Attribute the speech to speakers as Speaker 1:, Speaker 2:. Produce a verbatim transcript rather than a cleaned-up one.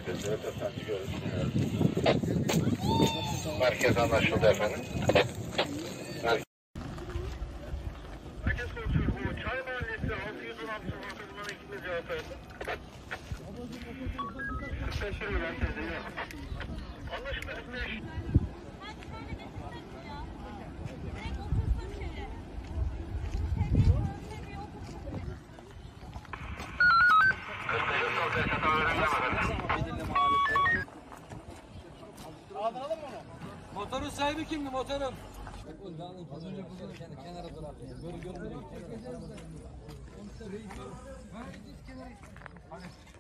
Speaker 1: Evet efendim, görüşürüz. Merkez anlaşıldı efendim. Merkez.
Speaker 2: Merkez konuşuyor. Bu Çay Mahallesi altı yüz on altı sokakta bulunan ekibe cevap verdi. Teşekkür ederim. Anlaşıldı.
Speaker 3: Aldıralım onu. Motorun sahibi kimdi motorun? Az önce burada kenara bıraktım. Böyle görünüyor.